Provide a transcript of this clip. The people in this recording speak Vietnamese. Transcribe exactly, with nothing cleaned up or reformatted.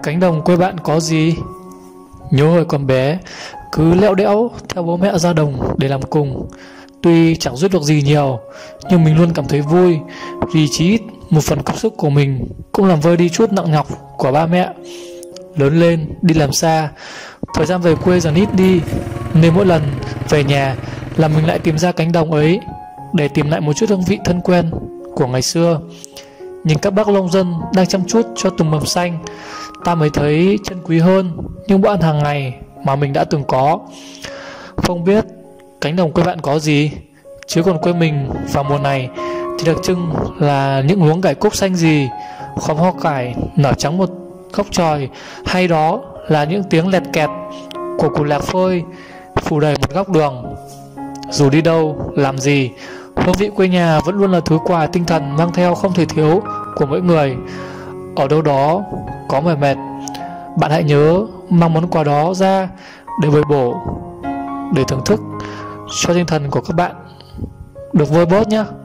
Cánh đồng quê bạn có gì? Nhớ hồi còn bé, cứ lẽo đẽo theo bố mẹ ra đồng để làm cùng. Tuy chẳng giúp được gì nhiều, nhưng mình luôn cảm thấy vui, vì chí ít một phần công sức của mình cũng làm vơi đi chút nặng nhọc của ba mẹ. Lớn lên, đi làm xa, thời gian về quê dần ít đi, nên mỗi lần về nhà là mình lại tìm ra cánh đồng ấy để tìm lại một chút hương vị thân quen của ngày xưa. Nhìn các bác nông dân đang chăm chút cho từng mầm xanh, ta mới thấy trân quý hơn những bữa ăn hàng ngày mà mình đã từng có. Không biết cánh đồng quê bạn có gì, chứ còn quê mình vào mùa này thì đặc trưng là những luống cải cúc xanh gì, khóm hoa cải nở trắng một góc trời, hay đó là những tiếng lẹt kẹt của củ lạc phơi phủ đầy một góc đường. Dù đi đâu, làm gì, hương vị quê nhà vẫn luôn là thứ quà tinh thần mang theo không thể thiếu của mỗi người. Ở đâu đó có mỏi mệt, bạn hãy nhớ mang món quà đó ra để bồi bổ, để thưởng thức cho tinh thần của các bạn được vơi bớt nhé.